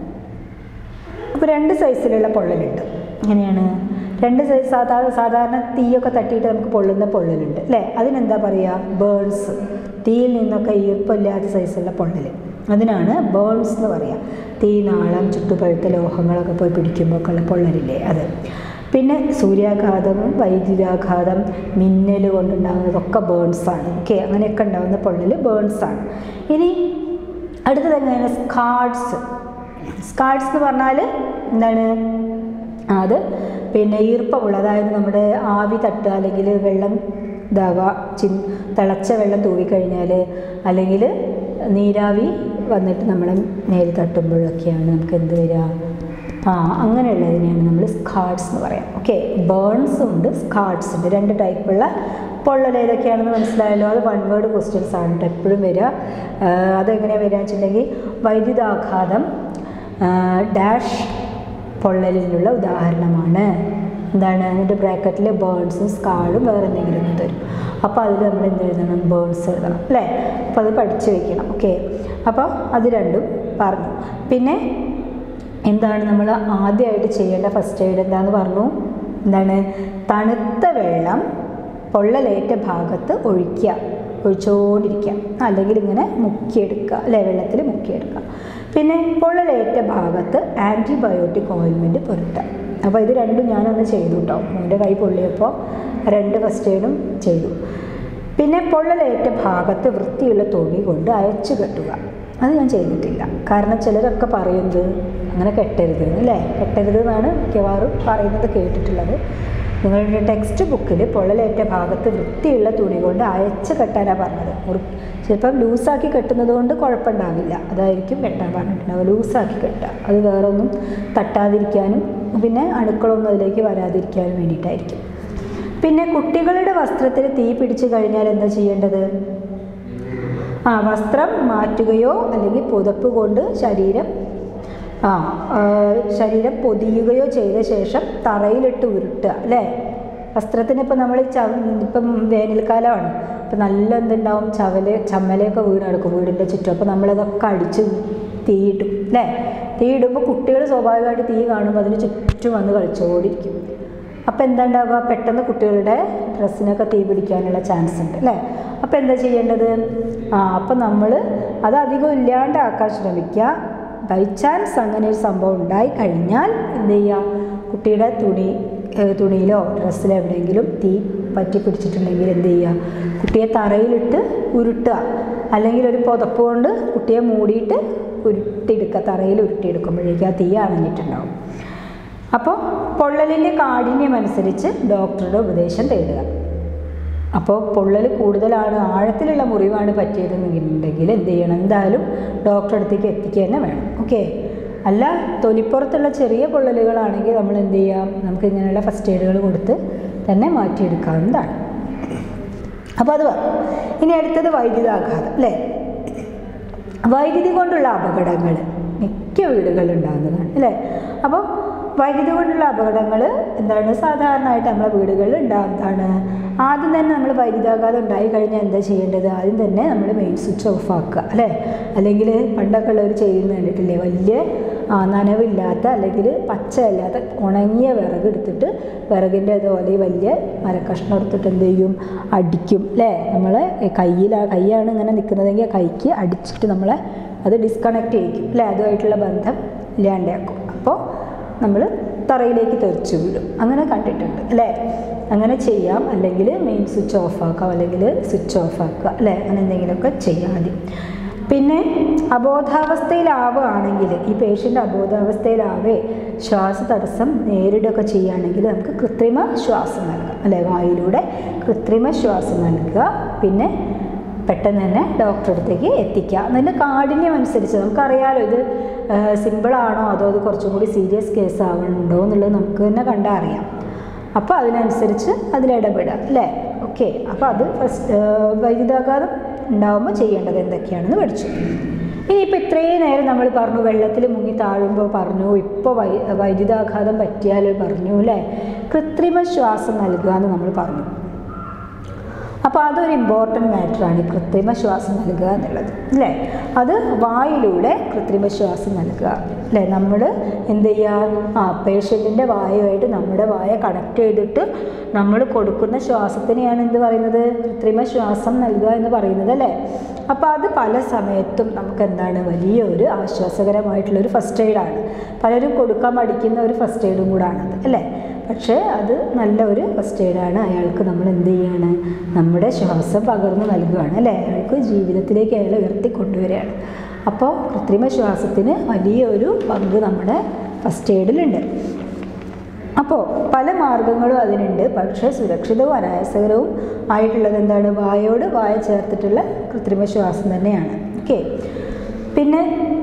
അപ്പോൾ 2 സൈസിലുള്ള പൊള്ളലുണ്ട്. എങ്ങനെയാണ് 2 സൈസ്? സാധാരണ തീയൊക്കെ തട്ടിയിട്ട് നമുക്ക് പൊള്ളുന്ന പൊള്ളലുണ്ട് അല്ലേ. അതിനെന്താ പറയുക, ബേൺസ്. തീയിൽ നിന്നൊക്കെ ഈർപ്പമില്ലാത്ത സൈസുള്ള പൊള്ളൽ, അതിനാണ് ബേൺസ് എന്ന് പറയുക. തീനാളം, ചുട്ടുപഴുത്ത ലോഹങ്ങളൊക്കെ പോയി പിടിക്കുമ്പോൾ ഒക്കെ ഉള്ള പൊള്ളലില്ലേ അത്. പിന്നെ സൂര്യാഘാതം, വൈദ്യുതാഘാതം, മിന്നൽ കൊണ്ടുണ്ടാകുന്നതൊക്കെ ബേൺസാണ്. ഓക്കെ, അങ്ങനെയൊക്കെ ഉണ്ടാകുന്ന പൊള്ളൽ ബേൺസാണ്. ഇനി അടുത്തത് എങ്ങനെയാണ്, സ്കാർഡ്സ് എന്ന് പറഞ്ഞാൽ എന്താണ്, അത് പിന്നെ ഈർപ്പമുള്ള, അതായത് നമ്മുടെ ആവി തട്ടുക, അല്ലെങ്കിൽ വെള്ളം ഇതാവുക, തിളച്ച വെള്ളം തൂവിക്കഴിഞ്ഞാൽ, അല്ലെങ്കിൽ നീരാവി വന്നിട്ട് നമ്മളെ നേരി തട്ടുമ്പോഴൊക്കെയാണ് നമുക്ക് എന്ത് വരിക, അങ്ങനെയുള്ളതിനെയാണ് നമ്മൾ സ്കാർഡ്സ് എന്ന് പറയാം. ഓക്കെ, ബേൺസും ഉണ്ട്, സ്കാർഡ്സ് ഉണ്ട്. 2 ടൈപ്പുള്ള പൊള്ളൽ ഏതൊക്കെയാണെന്ന് മനസ്സിലായല്ലോ. അത് 1 വേർഡ് ക്വസ്റ്റ്യൻസ് ആണ് കേട്ടോ എപ്പോഴും വരിക. അതെങ്ങനെയാണ് വരിക വെച്ചിട്ടുണ്ടെങ്കിൽ, വൈദ്യുതാഘാതം ഡാഷ് പൊള്ളലിനുള്ള ഉദാഹരണമാണ്. എന്താണ്, എന്നിട്ട് ബ്രാക്കറ്റിൽ ബേൺസും സ്കാർഡും വേറെ എന്തെങ്കിലും ഒന്ന് തരും. അപ്പോൾ അതിൽ നമ്മൾ എന്ത് എഴുതണം, ബേൺസ് എഴുതണം അല്ലേ. അപ്പോൾ അത് പഠിച്ചു വയ്ക്കണം. ഓക്കെ, അപ്പോൾ അത് 2ഉം പറഞ്ഞു. പിന്നെ എന്താണ് നമ്മൾ ആദ്യമായിട്ട് ചെയ്യേണ്ട ഫസ്റ്റ് എയ്ഡ് എന്താണെന്ന് പറഞ്ഞു, എന്താണ്, തണുത്ത വെള്ളം പൊള്ളലേറ്റ ഭാഗത്ത് ഒഴിക്കുക. ഒഴിച്ചുകൊണ്ടിരിക്കുക, അല്ലെങ്കിൽ ഇങ്ങനെ മുക്കിയെടുക്കുക അല്ലേ, വെള്ളത്തിൽ മുക്കിയെടുക്കുക. പിന്നെ പൊള്ളലേറ്റ ഭാഗത്ത് ആൻറ്റിബയോട്ടിക് ഓയിൻമെൻറ്റ് പുരട്ടുക. അപ്പോൾ ഇത് രണ്ടും ഞാനൊന്ന് ചെയ്തു കേട്ടോ. മോൻ്റെ കൈ പൊള്ളിയപ്പോൾ 2 ഫസ്റ്റ് എയ്ഡും ചെയ്തു. പിന്നെ പൊള്ളലേറ്റ ഭാഗത്ത് വൃത്തിയുള്ള തുണി കൊണ്ട് അയച്ചു കെട്ടുക. അത് ഞാൻ ചെയ്തിട്ടില്ല. കാരണം ചിലരൊക്കെ പറയുന്നത് അങ്ങനെ കെട്ടരുത് അല്ലേ, കെട്ടരുത് എന്നാണ് മിക്കവാറും പറയുന്നത് കേട്ടിട്ടുള്ളത്. നിങ്ങളുടെ ടെക്സ്റ്റ് ബുക്കിൽ പൊള്ളലേറ്റ ഭാഗത്ത് വൃത്തിയുള്ള തുണി കൊണ്ട് അയച്ച് കെട്ടാനാണ് പറഞ്ഞത്. ചിലപ്പം ലൂസാക്കി കെട്ടുന്നത് കൊണ്ട് കുഴപ്പമുണ്ടാവില്ല, അതായിരിക്കും കെട്ടാൻ പറഞ്ഞിട്ടുണ്ടാവുക. ലൂസാക്കി കെട്ടുക, അത് വേറെ ഒന്നും തട്ടാതിരിക്കാനും പിന്നെ അണുക്കളൊന്നും അതിലേക്ക് വരാതിരിക്കാനും വേണ്ടിയിട്ടായിരിക്കും. പിന്നെ കുട്ടികളുടെ വസ്ത്രത്തിൽ തീ പിടിച്ചു കഴിഞ്ഞാൽ എന്താ ചെയ്യേണ്ടത്? വസ്ത്രം മാറ്റുകയോ അല്ലെങ്കിൽ പുതപ്പ് കൊണ്ട് ശരീരം പൊതിയുകയോ ചെയ്ത ശേഷം തറയിലിട്ട് ഉരുട്ടുക അല്ലേ. വസ്ത്രത്തിന് ഇപ്പം നമ്മൾ ഇപ്പം വേനൽക്കാലമാണ്, ഇപ്പം നല്ല എന്തുണ്ടാവും, ചമ്മലയൊക്കെ വീണ് കിടക്കും വീടിൻ്റെ ചുറ്റും. അപ്പോൾ നമ്മളതൊക്കെ അടിച്ച് തീയിടും അല്ലേ. തീയിടുമ്പോൾ കുട്ടികൾ സ്വാഭാവികമായിട്ട് തീ കാണുമ്പോൾ അതിന് ചുറ്റും വന്ന് കളിച്ചുകൊണ്ടിരിക്കും. അപ്പോൾ എന്താ ഉണ്ടാവുക, പെട്ടെന്ന് കുട്ടികളുടെ ഡ്രസ്സിനൊക്കെ തീ പിടിക്കാനുള്ള ചാൻസ് ഉണ്ട് അല്ലേ. അപ്പോൾ എന്താ ചെയ്യേണ്ടത്? അപ്പം നമ്മൾ അത് അധികം ഇല്ലാണ്ടാക്കാൻ ശ്രമിക്കുക. ബൈ ചാൻസ് അങ്ങനെ ഒരു സംഭവം ഉണ്ടായി കഴിഞ്ഞാൽ എന്ത് ചെയ്യുക, കുട്ടിയുടെ തുണിയിലോ ഡ്രസ്സിലോ എവിടെയെങ്കിലും തീ പറ്റി പിടിച്ചിട്ടുണ്ടെങ്കിൽ എന്ത് ചെയ്യുക, കുട്ടിയെ തറയിലിട്ട് ഉരുട്ടുക, അല്ലെങ്കിൽ ഒരു പുതപ്പ് കൊണ്ട് കുട്ടിയെ മൂടിയിട്ട് ഉരുട്ടിയെടുക്കുക. തറയിൽ ഉരുട്ടിയെടുക്കുമ്പോഴേക്കും ആ തീ അണഞ്ഞിട്ടുണ്ടാവും. അപ്പോൾ പൊള്ളലിൻ്റെ കാഠിന്യം അനുസരിച്ച് ഡോക്ടറുടെ ഉപദേശം തേടുക. അപ്പോൾ പൊള്ളൽ കൂടുതലാണ്, ആഴത്തിലുള്ള മുറിവാണ് പറ്റിയതെന്നുണ്ടെങ്കിൽ എന്ത് ചെയ്യണം, എന്തായാലും ഡോക്ടറുടെ അടുത്തേക്ക് എത്തിക്കുക തന്നെ വേണം. ഓക്കെ, അല്ല തൊലിപ്പുറത്തുള്ള ചെറിയ പൊള്ളലുകളാണെങ്കിൽ നമ്മൾ എന്ത് ചെയ്യാം, നമുക്ക് ഇങ്ങനെയുള്ള ഫസ്റ്റ് എയ്ഡുകൾ കൊടുത്ത് തന്നെ മാറ്റിയെടുക്കാവുന്നതാണ്. അപ്പോൾ അത് പറഞ്ഞു. ഇനി അടുത്തത് വൈദ്യുതാഘാതം അല്ലേ. വൈദ്യുതി കൊണ്ടുള്ള അപകടങ്ങൾ മിക്ക വീടുകളിലുണ്ടാകുന്നതാണ് അല്ലേ. അപ്പോൾ വൈദ്യുതി കൊണ്ടുള്ള അപകടങ്ങൾ എന്താണ്, സാധാരണയായിട്ട് നമ്മളെ വീടുകളിൽ ഉണ്ടാകുന്നതാണ്. ആദ്യം തന്നെ നമ്മൾ വൈദ്യുതാഘാതം ഉണ്ടായി കഴിഞ്ഞാൽ എന്താ ചെയ്യേണ്ടത്? ആദ്യം തന്നെ നമ്മൾ മെയിൻ സ്വിച്ച് ഓഫ് ആക്കുക അല്ലേ. അല്ലെങ്കിൽ പണ്ടൊക്കെ ഉള്ളവർ ചെയ്യുന്ന കണ്ടിട്ടില്ലേ, വലിയ നനവില്ലാത്ത അല്ലെങ്കിൽ പച്ചയല്ലാത്ത ഉണങ്ങിയ വിറക് എടുത്തിട്ട് വിറകിൻ്റെ അതുപോലെ വലിയ മരക്കഷ്ണം എടുത്തിട്ട് എന്ത് ചെയ്യും, അടിക്കും അല്ലേ. നമ്മൾ കൈയാണ് ഇങ്ങനെ നിൽക്കുന്നതെങ്കിൽ കൈക്ക് അടിച്ചിട്ട് നമ്മളെ അത് ഡിസ്കണക്ട് ചെയ്യിക്കും അല്ലേ, അതുമായിട്ടുള്ള ബന്ധം ഇല്ലാണ്ടാക്കും. അപ്പോൾ നമ്മൾ തറയിലേക്ക് തെറിച്ചു വിടും. അങ്ങനെ കണ്ടിട്ടുണ്ട് അല്ലേ. അങ്ങനെ ചെയ്യാം, അല്ലെങ്കിൽ മെയിൻ സ്വിച്ച് ഓഫ് ആക്കാം, അല്ലെങ്കിൽ സ്വിച്ച് ഓഫ് ആക്കുക അല്ലേ. അങ്ങനെ എന്തെങ്കിലുമൊക്കെ ചെയ്യാം ആദ്യം. പിന്നെ അബോധാവസ്ഥയിലാവുകയാണെങ്കിൽ, ഈ പേഷ്യൻ്റ് അബോധാവസ്ഥയിലാവേ ശ്വാസതടസ്സം നേരിടുകയൊക്കെ ചെയ്യുകയാണെങ്കിൽ നമുക്ക് കൃത്രിമ ശ്വാസം നൽകാം അല്ലേ. വായിലൂടെ കൃത്രിമ ശ്വാസം നൽകുക. പിന്നെ പെട്ടെന്ന് തന്നെ ഡോക്ടറുടെ അടുത്തേക്ക് എത്തിക്കുക. അതിൻ്റെ കാഠിന്യം അനുസരിച്ച് നമുക്കറിയാമല്ലോ ഇത് സിമ്പിളാണോ അതോ അത് കുറച്ചും കൂടി സീരിയസ് കേസ് ആവുന്നുണ്ടോ എന്നുള്ളത് നമുക്ക് തന്നെ കണ്ടാൽ അറിയാം. അപ്പോൾ അതിനനുസരിച്ച് അതിലിടപെടുക അല്ലേ. ഓക്കെ, അപ്പോൾ അത് വൈദ്യുതാഘാതം ഉണ്ടാകുമ്പോൾ ചെയ്യേണ്ടത് എന്തൊക്കെയാണെന്ന് പഠിച്ചു. ഇനിയിപ്പോൾ ഇത്രയും നേരം നമ്മൾ പറഞ്ഞു, വെള്ളത്തിൽ മുങ്ങി താഴുമ്പോൾ പറഞ്ഞു, ഇപ്പോൾ വൈദ്യുതാഘാതം പറ്റിയാൽ പറഞ്ഞു അല്ലേ. കൃത്രിമ ശ്വാസം നൽകുക എന്ന് നമ്മൾ പറഞ്ഞു. അപ്പോൾ അതൊരു ഇമ്പോർട്ടൻറ്റ് മാറ്ററാണ്, കൃത്രിമ ശ്വാസം നൽകുക എന്നുള്ളത് അല്ലേ. അത് വായിലൂടെ കൃത്രിമ ശ്വാസം നൽകുക അല്ലേ. നമ്മൾ എന്ത് ചെയ്യുക, പേഷ്യൻറ്റിൻ്റെ വായുമായിട്ട് നമ്മുടെ വായ കണക്ട് ചെയ്തിട്ട് നമ്മൾ കൊടുക്കുന്ന ശ്വാസത്തിനെയാണ് എന്ത് പറയുന്നത്, കൃത്രിമ ശ്വാസം നൽകുക എന്ന് പറയുന്നത് അല്ലേ. അപ്പോൾ അത് പല സമയത്തും നമുക്ക് എന്താണ്, വലിയൊരു ആശ്വാസകരമായിട്ടുള്ളൊരു ഫസ്റ്റ് എയ്ഡാണ്. പലരും കൊടുക്കാൻ മടിക്കുന്ന ഒരു ഫസ്റ്റ് എയ്ഡും കൂടാണത് അല്ലേ. പക്ഷേ അത് നല്ല ഒരു ഫസ്റ്റ് എയ്ഡാണ്. അയാൾക്ക് നമ്മൾ എന്ത് ചെയ്യാണ്, നമ്മുടെ ശ്വാസം പകർന്നു നൽകുകയാണ് അല്ലേ. അയാൾക്ക് ജീവിതത്തിലേക്ക് അയാളെ ഉയർത്തിക്കൊണ്ടുവരികയാണ്. അപ്പോൾ കൃത്രിമ ശ്വാസത്തിന് വലിയൊരു പങ്ക് നമ്മുടെ ഫസ്റ്റ് എയ്ഡിലുണ്ട്. അപ്പോൾ പല മാർഗങ്ങളും അതിനുണ്ട്. പക്ഷേ സുരക്ഷിതവും അനായാസകരവും ആയിട്ടുള്ളത് എന്താണ്, വായോട് വായ ചേർത്തിട്ടുള്ള കൃത്രിമ ശ്വാസം തന്നെയാണ്. ഓക്കെ, പിന്നെ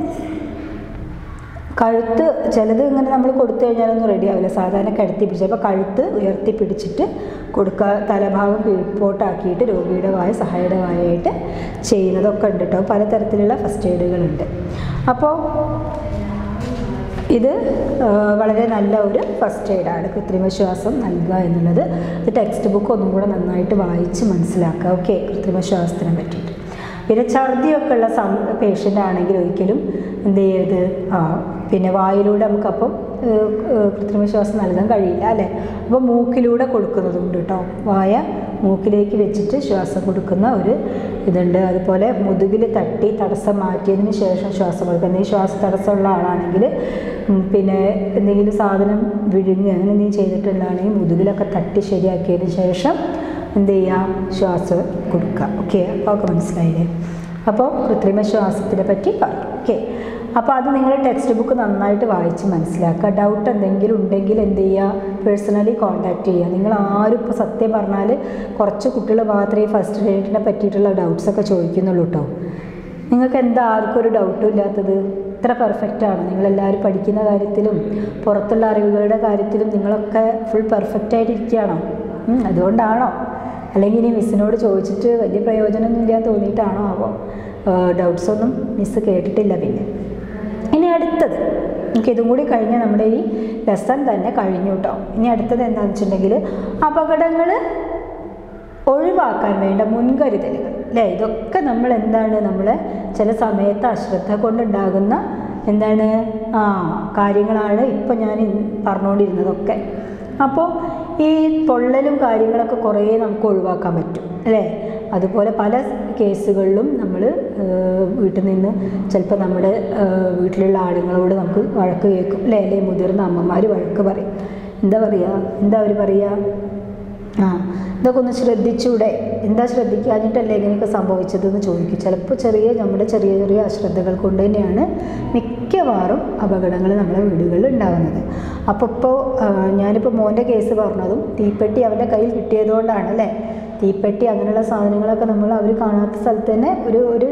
കഴുത്ത് ചിലത് ഇങ്ങനെ നമ്മൾ കൊടുത്തു കഴിഞ്ഞാലൊന്നും റെഡി ആവില്ല. സാധാരണ കഴുത്തി പിടിച്ച്, അപ്പോൾ കഴുത്ത് ഉയർത്തി പിടിച്ചിട്ട് കൊടുക്കുക, തലഭാഗം കീഴ്പോട്ടാക്കിയിട്ട് രോഗിയുടെ വായ സഹായിയുടെ വായയായിട്ട് ചെയ്യുന്നതൊക്കെ ഉണ്ട് കേട്ടോ. പലതരത്തിലുള്ള ഫസ്റ്റ് എയ്ഡുകളുണ്ട്. അപ്പോൾ ഇത് വളരെ നല്ല ഒരു ഫസ്റ്റ് എയ്ഡാണ് കൃത്രിമ ശ്വാസം നൽകുക എന്നുള്ളത്. ഇത് ടെക്സ്റ്റ് ബുക്ക് ഒന്നും കൂടെ നന്നായിട്ട് വായിച്ച് മനസ്സിലാക്കുക. ഓക്കെ, കൃത്രിമ ശ്വാസത്തിനെ പറ്റിയിട്ട്. പിന്നെ ഛർദിയൊക്കെ ഉള്ള പേഷ്യൻ്റ് ആണെങ്കിൽ ഒരിക്കലും എന്ത് ചെയ്യരുത്, പിന്നെ വായിലൂടെ നമുക്കപ്പം കൃത്രിമ ശ്വാസം നൽകാൻ കഴിയില്ല അല്ലേ. അപ്പോൾ മൂക്കിലൂടെ കൊടുക്കുന്നതുണ്ട് കേട്ടോ. വായ മൂക്കിലേക്ക് വെച്ചിട്ട് ശ്വാസം കൊടുക്കുന്ന ഒരു ഇതുണ്ട്. അതുപോലെ മുതുകിൽ തട്ടി തടസ്സം മാറ്റിയതിന് ശേഷം ശ്വാസം കൊടുക്കുക. എന്തെങ്കിലും ശ്വാസ തടസ്സമുള്ള ആളാണെങ്കിൽ പിന്നെ എന്തെങ്കിലും സാധനം വിഴുങ്ങി അങ്ങനെ എന്തെങ്കിലും ചെയ്തിട്ടുള്ളതാണെങ്കിൽ മുതുകിലൊക്കെ തട്ടി ശരിയാക്കിയതിന് ശേഷം എന്ത് ചെയ്യുക, ശ്വാസം കൊടുക്കുക. ഓക്കെ, അപ്പോൾ മനസ്സിലായില്ലേ. അപ്പോൾ കൃത്രിമ ശ്വാസത്തിനെ പറ്റി പറഞ്ഞു. ഓക്കെ, അപ്പോൾ അത് നിങ്ങൾ ടെക്സ്റ്റ് ബുക്ക് നന്നായിട്ട് വായിച്ച് മനസ്സിലാക്കുക. ഡൗട്ട് എന്തെങ്കിലും ഉണ്ടെങ്കിൽ എന്ത് ചെയ്യുക, പേഴ്സണലി കോൺടാക്റ്റ് ചെയ്യുക. നിങ്ങൾ ആരും ഇപ്പോൾ സത്യം പറഞ്ഞാൽ കുറച്ച് കുട്ടികൾ മാത്രമേ ഫസ്റ്റ് എയ്ഡിനെ പറ്റിയിട്ടുള്ള ഡൗട്ട്സൊക്കെ ചോദിക്കുന്നുള്ളൂ കേട്ടോ. നിങ്ങൾക്ക് എന്താ ആർക്കും ഒരു ഡൗട്ടും ഇല്ലാത്തത്? ഇത്ര പെർഫെക്റ്റാണ് നിങ്ങളെല്ലാവരും പഠിക്കുന്ന കാര്യത്തിലും പുറത്തുള്ള അറിവുകളുടെ കാര്യത്തിലും നിങ്ങളൊക്കെ ഫുൾ പെർഫെക്റ്റായിട്ടിരിക്കുകയാണോ? അതുകൊണ്ടാണോ? അല്ലെങ്കിൽ ഇനി മിസ്സിനോട് ചോദിച്ചിട്ട് വലിയ പ്രയോജനമൊന്നും ഇല്ലാന്ന് തോന്നിയിട്ടാണോ ആവോ? ഡൗട്ട്സൊന്നും മിസ്സ് കേട്ടിട്ടില്ല. പിന്നെ ഇനി അടുത്തത് നമുക്ക് ഇതും കൂടി കഴിഞ്ഞാൽ നമ്മുടെ ഈ ലെസൺ തന്നെ കഴിഞ്ഞു കേട്ടോ. ഇനി അടുത്തത് എന്താണെന്ന് വെച്ചിട്ടുണ്ടെങ്കിൽ അപകടങ്ങൾ ഒഴിവാക്കാൻ വേണ്ട മുൻകരുതലുകൾ അല്ലേ. ഇതൊക്കെ നമ്മൾ എന്താണ്, നമ്മൾ ചില സമയത്ത് അശ്രദ്ധ കൊണ്ടുണ്ടാകുന്ന എന്താണ് കാര്യങ്ങളാണ് ഇപ്പോൾ ഞാൻ പറഞ്ഞുകൊണ്ടിരുന്നതൊക്കെ. അപ്പോൾ ഈ പൊള്ളലും കാര്യങ്ങളൊക്കെ കുറേ നമുക്ക് ഒഴിവാക്കാൻ പറ്റും അല്ലേ. അതുപോലെ പല കേസുകളിലും നമ്മൾ വീട്ടിൽ നിന്ന് ചിലപ്പോൾ നമ്മുടെ വീട്ടിലുള്ള ആളുകളോട് നമുക്ക് വഴക്ക് കേൾക്കും അല്ലേ. അല്ലെങ്കിൽ മുതിർന്ന അമ്മമാർ വഴക്ക് പറയും. എന്താ അവർ പറയുക, ഇതൊക്കെ ഒന്ന് ശ്രദ്ധിച്ചൂടെ, എന്താ ശ്രദ്ധിക്കാഞ്ഞിട്ടല്ലേ ഇങ്ങനെയൊക്കെ സംഭവിച്ചതെന്ന് ചോദിക്കും. ചിലപ്പോൾ നമ്മുടെ ചെറിയ അശ്രദ്ധകൾ കൊണ്ട് തന്നെയാണ് മിക്കവാറും അപകടങ്ങൾ നമ്മുടെ വീടുകളിൽ ഉണ്ടാകുന്നത്. അപ്പോൾ ഞാനിപ്പോൾ മോൻ്റെ കേസ് പറഞ്ഞതും തീപ്പെട്ടി അവൻ്റെ കയ്യിൽ കിട്ടിയതുകൊണ്ടാണ് അല്ലേ. തീപ്പെട്ടി അങ്ങനെയുള്ള സാധനങ്ങളൊക്കെ അവർ കാണാത്ത സ്ഥലത്ത് തന്നെ ഒരു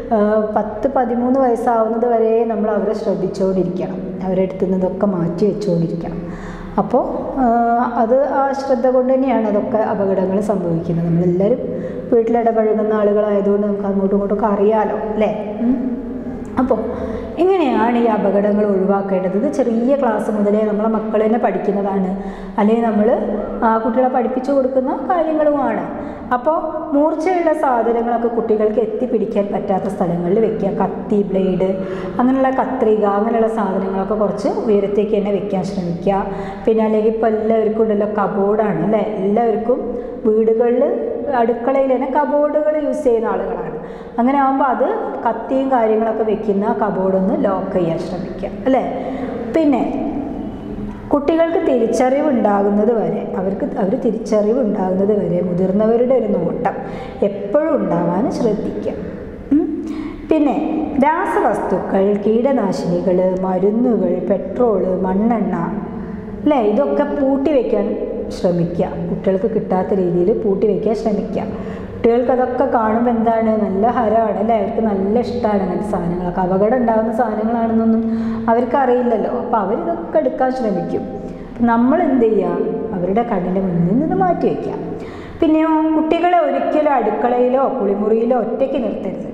10-13 വയസ്സാവുന്നത് വരെ നമ്മൾ അവരെ ശ്രദ്ധിച്ചുകൊണ്ടിരിക്കണം. അവരുടെ അടുത്ത് നിന്നതൊക്കെ മാറ്റി വെച്ചുകൊണ്ടിരിക്കണം. അപ്പോൾ അത് ആ ശ്രദ്ധ കൊണ്ട് തന്നെയാണ് അതൊക്കെ അപകടങ്ങൾ സംഭവിക്കുന്നത്. നമ്മളെല്ലാവരും വീട്ടിലിടപഴകുന്ന ആളുകളായതുകൊണ്ട് നമുക്ക് അങ്ങോട്ടും ഇങ്ങോട്ടൊക്കെ അറിയാലോ അല്ലേ. അപ്പോൾ എങ്ങനെയാണ് ഈ അപകടങ്ങൾ ഒഴിവാക്കേണ്ടത്? ഇത് ചെറിയ ക്ലാസ് മുതലേ നമ്മളെ മക്കൾ തന്നെ പഠിക്കുന്നതാണ്, അല്ലെങ്കിൽ നമ്മൾ കുട്ടികളെ പഠിപ്പിച്ചു കൊടുക്കുന്ന കാര്യങ്ങളുമാണ്. അപ്പോൾ മൂർച്ചയുള്ള സാധനങ്ങളൊക്കെ കുട്ടികൾക്ക് എത്തിപ്പിടിക്കാൻ പറ്റാത്ത സ്ഥലങ്ങളിൽ വെക്കുക. കത്തി, ബ്ലേഡ്, അങ്ങനെയുള്ള കത്രിക, അങ്ങനെയുള്ള സാധനങ്ങളൊക്കെ കുറച്ച് ഉയരത്തേക്ക് തന്നെ വെക്കാൻ ശ്രമിക്കുക. പിന്നെ അല്ലെങ്കിൽ ഇപ്പോൾ എല്ലാവർക്കും ഉണ്ടല്ലോ കബോർഡാണ് അല്ലേ. എല്ലാവർക്കും വീടുകളിൽ അടുക്കളയിൽ തന്നെ കബോർഡുകൾ യൂസ് ചെയ്യുന്ന ആളുകളാണ്. അങ്ങനെ ആകുമ്പോൾ അത് കത്തിയും കാര്യങ്ങളൊക്കെ വെക്കുന്ന കബോർഡൊന്ന് ലോക്ക് ചെയ്യാൻ ശ്രമിക്കുക അല്ലേ. പിന്നെ കുട്ടികൾക്ക് തിരിച്ചറിവ് ഉണ്ടാകുന്നത് വരെ അവർ തിരിച്ചറിവ് ഉണ്ടാകുന്നത് വരെ മുതിർന്നവരുടെ ഒരു നോട്ടം എപ്പോഴും ഉണ്ടാവാൻ ശ്രദ്ധിക്കുക. പിന്നെ രാസവസ്തുക്കൾ, കീടനാശിനികൾ, മരുന്നുകൾ, പെട്രോള്, മണ്ണെണ്ണ അല്ലേ, ഇതൊക്കെ പൂട്ടി വയ്ക്കാൻ ശ്രമിക്കുക. കുട്ടികൾക്ക് കിട്ടാത്ത രീതിയിൽ പൂട്ടി വയ്ക്കാൻ ശ്രമിക്കുക. കുട്ടികൾക്ക് അതൊക്കെ കാണുമ്പോൾ എന്താണ്, നല്ല ഹരമാണ് അല്ലേ. അവർക്ക് നല്ല ഇഷ്ടമാണ് അങ്ങനത്തെ സാധനങ്ങളൊക്കെ. അപകടം ഉണ്ടാകുന്ന സാധനങ്ങളാണെന്നൊന്നും അവർക്ക് അറിയില്ലല്ലോ. അപ്പോൾ അവരിതൊക്കെ എടുക്കാൻ ശ്രമിക്കും. നമ്മൾ എന്ത് ചെയ്യുക, അവരുടെ കണ്ണിൻ്റെ മുന്നിൽ നിന്ന് മാറ്റി വയ്ക്കുക. പിന്നെയോ കുട്ടികളെ ഒരിക്കലും അടുക്കളയിലോ കുളിമുറിയിലോ ഒറ്റയ്ക്ക് നിർത്തരുത്.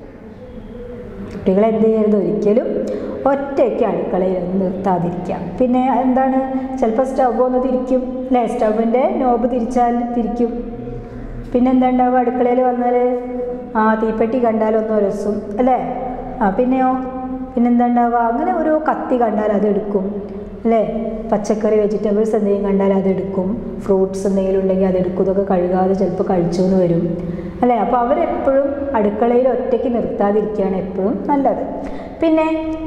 കുട്ടികളെ എന്ത് ചെയ്യരുത്, ഒരിക്കലും ഒറ്റയ്ക്ക് അടുക്കളയിലൊന്നും നിർത്താതിരിക്കുക. പിന്നെ എന്താണ്, ചിലപ്പോൾ സ്റ്റവ് ഒന്ന് തിരിക്കും അല്ലേ. സ്റ്റവിൻ്റെ നോബ് തിരിച്ചാൽ തിരിക്കും. പിന്നെ എന്താ ഉണ്ടാവുക, അടുക്കളയിൽ വന്നാൽ തീപ്പെട്ടി കണ്ടാലൊന്നും രസം അല്ലേ. പിന്നെയോ പിന്നെന്താ ഉണ്ടാവുക, അങ്ങനെ ഒരു കത്തി കണ്ടാൽ അതെടുക്കും അല്ലേ. പച്ചക്കറി വെജിറ്റബിൾസ് എന്തെങ്കിലും കണ്ടാൽ അതെടുക്കും. ഫ്രൂട്ട്സ് എന്തെങ്കിലും ഉണ്ടെങ്കിൽ അതെടുക്കും. ഇതൊക്കെ കഴുകാതെ ചിലപ്പോൾ കഴിച്ചു എന്ന് വരും അല്ലേ. അപ്പോൾ അവരെപ്പോഴും അടുക്കളയിൽ ഒറ്റയ്ക്ക് നിർത്താതിരിക്കുകയാണ് എപ്പോഴും നല്ലത്. പിന്നെ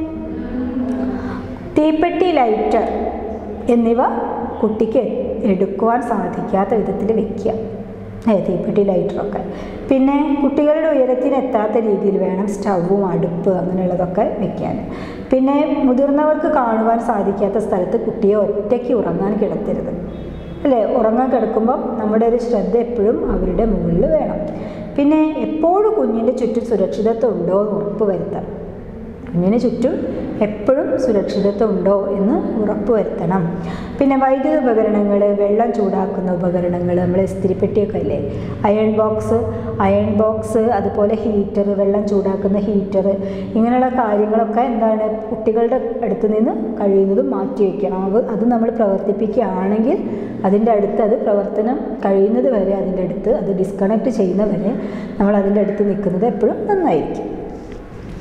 തീപ്പെട്ടി, ലൈറ്റർ എന്നിവ കുട്ടിക്ക് എടുക്കുവാൻ സാധിക്കാത്ത വിധത്തിൽ വെക്കുക. തീപ്പെട്ടി, ലൈറ്ററൊക്കെ. പിന്നെ കുട്ടികളുടെ ഉയരത്തിന് എത്താത്ത രീതിയിൽ വേണം സ്റ്റൗവും അടുപ്പ് അങ്ങനെയുള്ളതൊക്കെ വെക്കാൻ. പിന്നെ മുതിർന്നവർക്ക് കാണുവാൻ സാധിക്കാത്ത സ്ഥലത്ത് കുട്ടിയെ ഒറ്റയ്ക്ക് ഉറങ്ങാൻ കിടത്തരുത് അല്ലേ. ഉറങ്ങാൻ കിടക്കുമ്പം നമ്മുടെ ഒരു ശ്രദ്ധ എപ്പോഴും അവരുടെ മുകളിൽ വേണം. പിന്നെ എപ്പോഴും കുഞ്ഞിൻ്റെ ചുറ്റും സുരക്ഷിതത്വം ഉണ്ടോ എന്ന് ഉറപ്പ് വരുത്തണം. കുഞ്ഞിന് ചുറ്റും എപ്പോഴും സുരക്ഷിതത്വം ഉണ്ടോ എന്ന് ഉറപ്പ് വരുത്തണം. പിന്നെ വൈദ്യുത ഉപകരണങ്ങൾ, വെള്ളം ചൂടാക്കുന്ന ഉപകരണങ്ങൾ, നമ്മൾ ഇസ്തിരിപ്പെട്ടിയൊക്കെ അല്ലേ, അയൺ ബോക്സ്, അതുപോലെ ഹീറ്റർ, വെള്ളം ചൂടാക്കുന്ന ഹീറ്റർ, ഇങ്ങനെയുള്ള കാര്യങ്ങളൊക്കെ എന്താണ്, കുട്ടികളുടെ അടുത്ത് നിന്ന് കഴിയുന്നതും മാറ്റി വയ്ക്കണം. അത് നമ്മൾ പ്രവർത്തിപ്പിക്കുകയാണെങ്കിൽ അതിൻ്റെ അടുത്ത് അത് പ്രവർത്തനം കഴിയുന്നത് വരെ അതിൻ്റെ അടുത്ത് അത് ഡിസ്കണക്ട് ചെയ്യുന്നവരെ നമ്മൾ അതിൻ്റെ അടുത്ത് നിൽക്കുന്നത് എപ്പോഴും നന്നായിരിക്കും.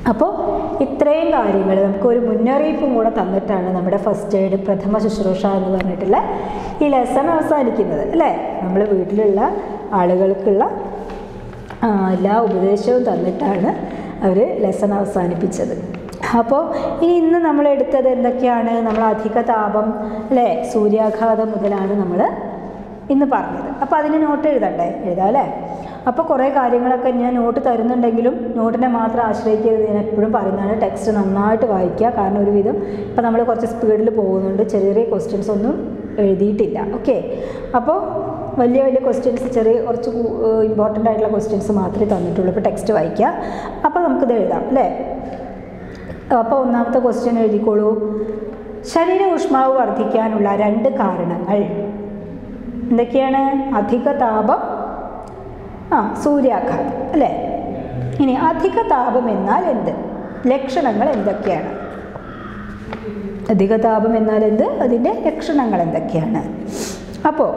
അപ്പോൾ ഇത്രയും കാര്യങ്ങൾ നമുക്കൊരു മുന്നറിയിപ്പും കൂടെ തന്നിട്ടാണ് നമ്മുടെ ഫസ്റ്റ് എയ്ഡ് പ്രഥമ ശുശ്രൂഷ എന്ന് പറഞ്ഞിട്ടുള്ള ഈ ലെസൺ അവസാനിക്കുന്നത് അല്ലേ. നമ്മൾ വീട്ടിലുള്ള ആളുകൾക്കുള്ള എല്ലാ ഉപദേശവും തന്നിട്ടാണ് അവർ ലെസൺ അവസാനിപ്പിച്ചത്. അപ്പോൾ ഇന്ന് നമ്മൾ എടുത്തത് എന്തൊക്കെയാണ്? നമ്മൾ അധിക താപം അല്ലേ, സൂര്യാഘാതം മുതലാണ് നമ്മൾ ഇന്ന് പറഞ്ഞത്. അപ്പോൾ അതിന് നോട്ട് എഴുതണ്ടേ? എഴുതാം അല്ലേ. അപ്പോൾ കുറേ കാര്യങ്ങളൊക്കെ ഞാൻ നോട്ട് തരുന്നുണ്ടെങ്കിലും നോട്ടിനെ മാത്രം ആശ്രയിക്കരുത്. ഞാൻ എപ്പോഴും പറയുന്നതാണ്, ടെക്സ്റ്റ് നന്നായിട്ട് വായിക്കുക. കാരണം ഒരുവിധം ഇപ്പോൾ നമ്മൾ കുറച്ച് സ്പീഡിൽ പോകുന്നുണ്ട്, ചെറിയ ചെറിയ ക്വസ്റ്റ്യൻസ് ഒന്നും എഴുതിയിട്ടില്ല. ഓക്കെ, അപ്പോൾ വലിയ വലിയ ക്വസ്റ്റ്യൻസ് കുറച്ച് ഇമ്പോർട്ടൻ്റ് ആയിട്ടുള്ള ക്വസ്റ്റ്യൻസ് മാത്രമേ തന്നിട്ടുള്ളൂ. ഇപ്പോൾ ടെക്സ്റ്റ് വായിക്കുക. അപ്പോൾ നമുക്കിത് എഴുതാം അല്ലേ. അപ്പോൾ ഒന്നാമത്തെ ക്വസ്റ്റ്യൻ എഴുതിക്കോളൂ. ശരീര ഊഷ്മാവ് വർദ്ധിക്കാനുള്ള 2 കാരണങ്ങൾ എന്തൊക്കെയാണ്? അധിക താപം, സൂര്യാഘാതം അല്ലേ. ഇനി അധിക താപം എന്നാൽ എന്ത്? ലക്ഷണങ്ങൾ എന്തൊക്കെയാണ്? അധിക താപം എന്നാൽ എന്ത്? അതിൻ്റെ ലക്ഷണങ്ങൾ എന്തൊക്കെയാണ്? അപ്പോൾ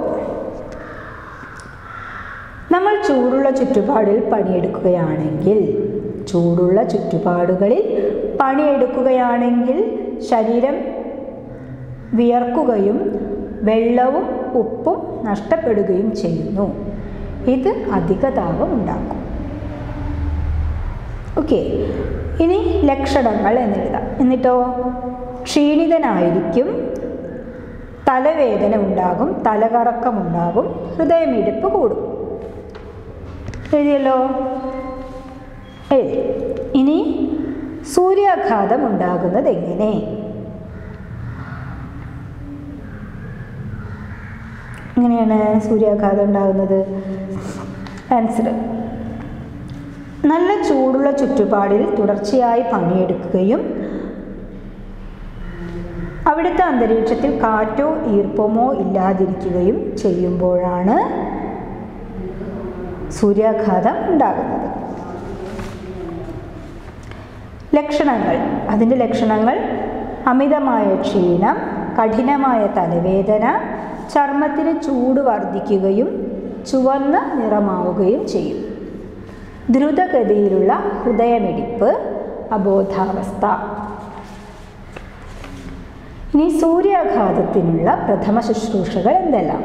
നമ്മൾ ചൂടുള്ള ചുറ്റുപാടിൽ പണിയെടുക്കുകയാണെങ്കിൽ, ചൂടുള്ള ചുറ്റുപാടുകളിൽ പണിയെടുക്കുകയാണെങ്കിൽ ശരീരം വിയർക്കുകയും വെള്ളവും ഉപ്പും നഷ്ടപ്പെടുകയും ചെയ്യുന്നു. ഇത് അധിക താപം ഉണ്ടാക്കും. ഓക്കെ, ഇനി ലക്ഷണങ്ങൾ എന്നെഴുതാം. എന്നിട്ടോ ക്ഷീണിതനായിരിക്കും, തലവേദന ഉണ്ടാകും, തലകറക്കമുണ്ടാകും, ഹൃദയമിടിപ്പ് കൂടും. എഴുതിയല്ലോ, എഴുതി. ഇനി സൂര്യാഘാതം ഉണ്ടാകുന്നത് എങ്ങനെ? എങ്ങനെയാണ് സൂര്യാഘാതം ഉണ്ടാകുന്നത്? ആൻസർ: നല്ല ചൂടുള്ള ചുറ്റുപാടിൽ തുടർച്ചയായി പണിയെടുക്കുകയും അവിടുത്തെ അന്തരീക്ഷത്തിൽ കാറ്റോ ഈർപ്പമോ ഇല്ലാതിരിക്കുകയും ചെയ്യുമ്പോഴാണ് സൂര്യാഘാതം ഉണ്ടാകുന്നത്. ലക്ഷണങ്ങൾ, അതിൻ്റെ ലക്ഷണങ്ങൾ: അമിതമായ ക്ഷീണം, കഠിനമായ തലവേദന, ചർമ്മത്തിന് ചൂട് വർദ്ധിക്കുകയും ചുവന്ന നിറമാവുകയും ചെയ്യും, ദ്രുതഗതിയിലുള്ള ഹൃദയമിടിപ്പ്, അബോധാവസ്ഥ. ഇനി സൂര്യാഘാതത്തിനുള്ള പ്രഥമ ശുശ്രൂഷകൾ എന്തെല്ലാം?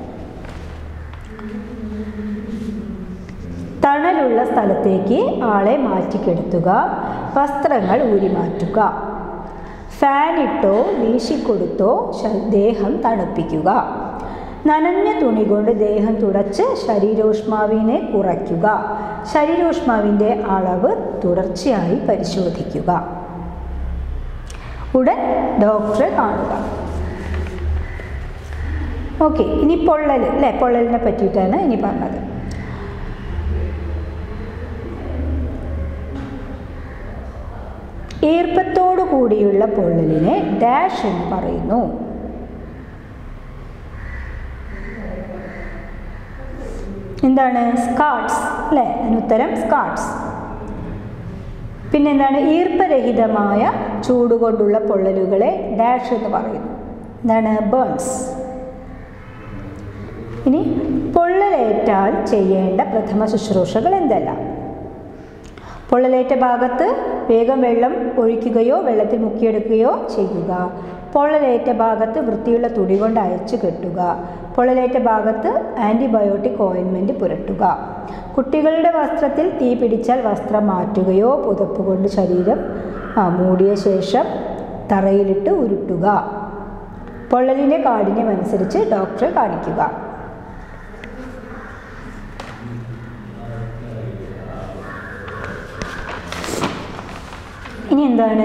തണലുള്ള സ്ഥലത്തേക്ക് ആളെ മാറ്റിക്കെടുത്തുക, വസ്ത്രങ്ങൾ ഊരിമാറ്റുക, ഫാനിട്ടോ വീശിക്കൊടുത്തോ ദേഹം തണുപ്പിക്കുക, നനഞ്ഞ തുണി കൊണ്ട് ദേഹം തുടച്ച് ശരീരോഷ്മാവിനെ കുറയ്ക്കുക, ശരീരോഷ്മാവിൻ്റെ അളവ് തുടർച്ചയായി പരിശോധിക്കുക, ഉടൻ ഡോക്ടറെ കാണുക. ഓക്കെ, ഇനി പൊള്ളൽ അല്ലേ, പൊള്ളലിനെ പറ്റിയിട്ടാണ് ഇനി പറഞ്ഞത്. ഈർപ്പത്തോടു കൂടിയുള്ള പൊള്ളലിനെ ഡാഷ് എന്ന് പറയുന്നു. എന്താണ്? സ്കാർട്സ് അല്ലേ, അതിനുത്തരം സ്കാർട്സ്. പിന്നെന്താണ്? ഈർപ്പരഹിതമായ ചൂടുകൊണ്ടുള്ള പൊള്ളലുകളെ ഡാഷ് എന്ന് പറയുന്നു. എന്താണ്? ബേൺസ്. ഇനി പൊള്ളലേറ്റാൽ ചെയ്യേണ്ട പ്രഥമ ശുശ്രൂഷകൾ എന്തെല്ലാം? പൊള്ളലേറ്റ ഭാഗത്ത് വേഗം വെള്ളം ഒഴിക്കുകയോ വെള്ളത്തിൽ മുക്കിയെടുക്കുകയോ ചെയ്യുക. പൊള്ളലേറ്റ ഭാഗത്ത് വൃത്തിയുള്ള തുണി കൊണ്ട് അയച്ചു കെട്ടുക. പൊള്ളലേറ്റ ഭാഗത്ത് ആൻറ്റിബയോട്ടിക് ഓയിൻമെൻറ്റ് പുരട്ടുക. കുട്ടികളുടെ വസ്ത്രത്തിൽ തീ പിടിച്ചാൽ വസ്ത്രം മാറ്റുകയോ പുതപ്പ് കൊണ്ട് ശരീരം മൂടിയ ശേഷം തറയിലിട്ട് ഉരുട്ടുക. പൊള്ളലിൻ്റെ കാഠിന്യം അനുസരിച്ച് ഡോക്ടറെ കാണിക്കുക. ഇനി എന്താണ്?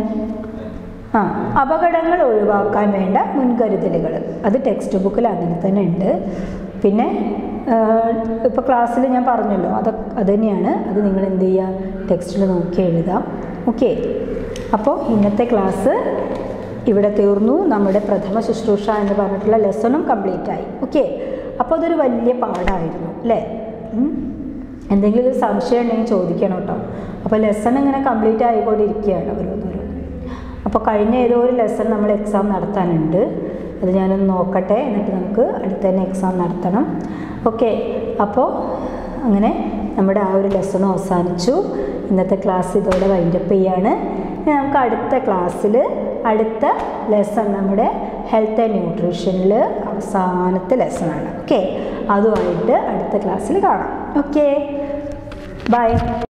അപകടങ്ങൾ ഒഴിവാക്കാൻ വേണ്ട മുൻകരുതലുകൾ. അത് ടെക്സ്റ്റ് ബുക്കിൽ അങ്ങനെ തന്നെ ഉണ്ട്. പിന്നെ ഇപ്പോൾ ക്ലാസ്സിൽ ഞാൻ പറഞ്ഞല്ലോ, അത് തന്നെയാണ്. അത് നിങ്ങൾ എന്ത് ചെയ്യുക? ടെക്സ്റ്റിൽ നോക്കി എഴുതാം. ഓക്കെ, അപ്പോൾ ഇന്നത്തെ ക്ലാസ് ഇവിടെ തീർന്നു. നമ്മുടെ പ്രഥമ ശുശ്രൂഷ എന്ന് പറഞ്ഞിട്ടുള്ള ലെസണും കംപ്ലീറ്റ് ആയി. ഓക്കെ, അപ്പോൾ അതൊരു വലിയ പാഠമായിരുന്നു അല്ലേ? എന്തെങ്കിലും ഒരു സംശയം ഉണ്ടെങ്കിൽ ചോദിക്കണം കേട്ടോ. അപ്പോൾ ലെസൺ ഇങ്ങനെ കംപ്ലീറ്റ് ആയിക്കൊണ്ടിരിക്കുകയാണ് ഓരോന്നോരോന്ന്. അപ്പോൾ കഴിഞ്ഞ ഏതോ ഒരു ലെസൺ നമ്മൾ എക്സാം നടത്താനുണ്ട്. അത് ഞാനൊന്ന് നോക്കട്ടെ, എന്നിട്ട് നമുക്ക് അടുത്ത് തന്നെ എക്സാം നടത്തണം. ഓക്കെ, അപ്പോൾ അങ്ങനെ നമ്മുടെ ആ ഒരു ലെസൺ അവസാനിച്ചു. ഇന്നത്തെ ക്ലാസ് ഇതോടെ വൈൻഡപ്പ് ചെയ്യാണ്. ഇനി നമുക്ക് അടുത്ത ക്ലാസ്സിൽ അടുത്ത ലെസൺ നമ്മുടെ ഹെൽത്ത് ആൻഡ് ന്യൂട്രീഷനിൽ അവസാനത്തെ ലെസണാണ്. ഓക്കെ, അതുമായിട്ട് അടുത്ത ക്ലാസ്സിൽ കാണാം. Okay, by.